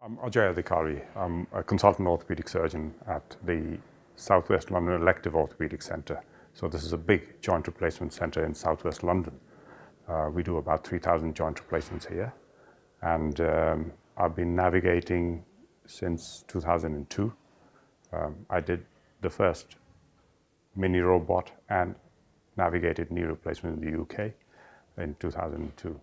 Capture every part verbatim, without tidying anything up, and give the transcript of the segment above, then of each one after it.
I'm Ajeya Adhikari. I'm a consultant orthopedic surgeon at the Southwest London Elective Orthopaedic Centre. So this is a big joint replacement centre in Southwest London. Uh, we do about three thousand joint replacements here. And um, I've been navigating since two thousand two. Um, I did the first mini robot and navigated knee replacement in the U K in two thousand two.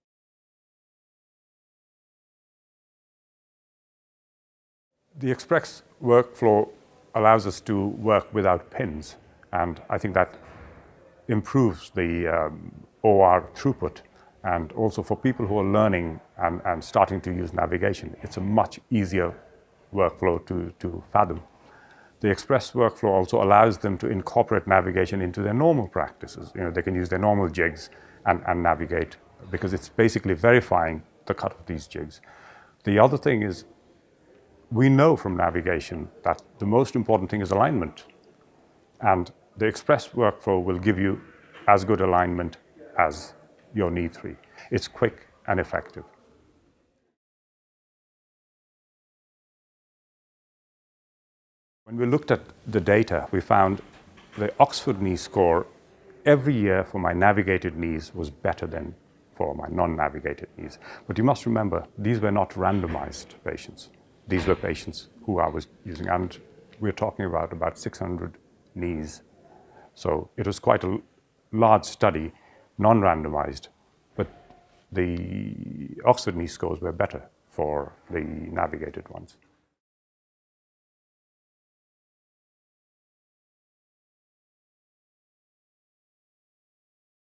The express workflow allows us to work without pins, and I think that improves the um, O R throughput. And also for people who are learning and, and starting to use navigation, it's a much easier workflow to, to fathom. The express workflow also allows them to incorporate navigation into their normal practices. You know, they can use their normal jigs and, and navigate, because it's basically verifying the cut of these jigs. The other thing is, we know from navigation that the most important thing is alignment. And the express workflow will give you as good alignment as your knee three. It's quick and effective. When we looked at the data, we found the Oxford knee score every year for my navigated knees was better than for my non-navigated knees. But you must remember, these were not randomized patients. These were patients who I was using, and we're talking about about six hundred knees. So it was quite a large study, non-randomized, but the Oxford knee scores were better for the navigated ones.